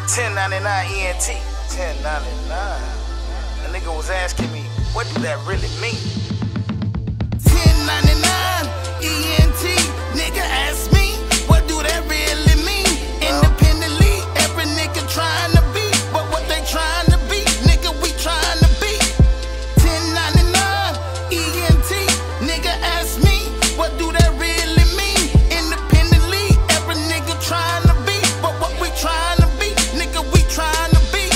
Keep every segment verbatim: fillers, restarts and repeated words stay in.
ten ninety-nine E N T. ten ninety-nine. The nigga was asking me, what do that really mean? ten ninety-nine E N T. Nigga asked me, what do that really mean? Independently, every nigga trying to be, but what they trying to be, nigga, we trying to be. ten ninety-nine E N T. Nigga asked me, what do that really mean? Independently, every nigga trying to be, but what we trying to be, nigga, we trying to be.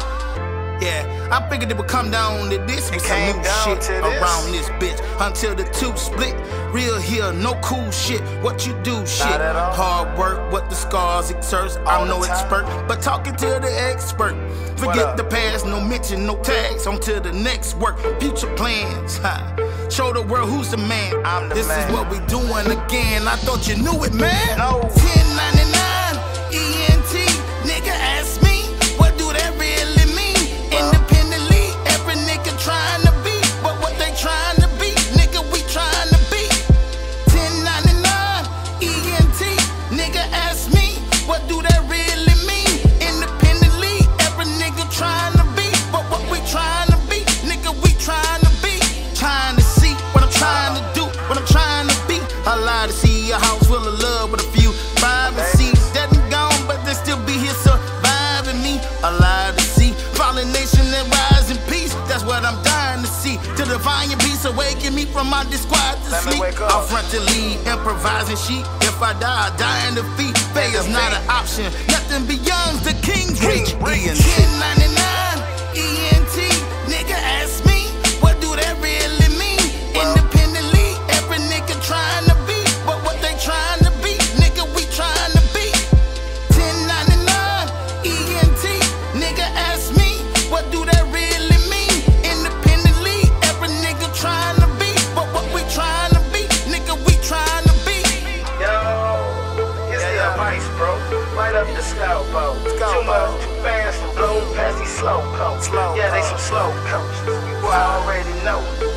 Yeah, I figured it would come down to this with some new shit around this bitch until the two split. Real here, no cool shit. What you do, shit. Hard work, what the scars exerts. I'm no expert, but talking to the expert. Forget the past, no mention, no tags. On to the next work, future plans. Ha. Show the world who's the man. I'm the this man. Is what we doing again. I thought you knew it, man. No. ten ninety-nine E N T. Nigga asked me, what do that really mean? Well, independently, every nigga trying to be, but what they trying to be, nigga, we trying to be. ten ninety-nine E N T. Nigga asked me, what do that really mean? Independently, every nigga trying to be, but what we trying to be, nigga, we trying to be. Trying to see what I'm trying to do, what I'm trying to be. I lie to see a house full of love with a few five and seeds that ain't gone, but they still be here surviving me. I lie to see fallen nation and rise in peace. That's what I'm dying to see. To divine your peace, awaken me from my disquiet to sleep. I'll front to lead, improvising sheep. If I die, I die in defeat. Failure's not an option. Nothing beyond the king's reach. ten ninety-nine E N T. Nigga asked me, what do that really mean? Independently, every nigga trying to be, but what they trying to be, nigga, we trying to be. ten ninety-nine E N T. Nigga asked me, what do that really mean? Independently, every nigga trying to be, but what we trying to be, nigga, we trying to be. Yo, it's the advice, bro. Light up the scout boat. Too much, too fast to blow past these slow coats. Yeah, they some slow coats. You already know.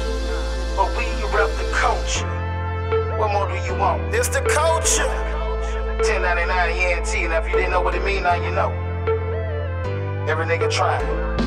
But we rep the culture. What more do you want? It's the culture. ten ninety-nine E N T. Now if you didn't know what it mean, now you know. Every nigga trying.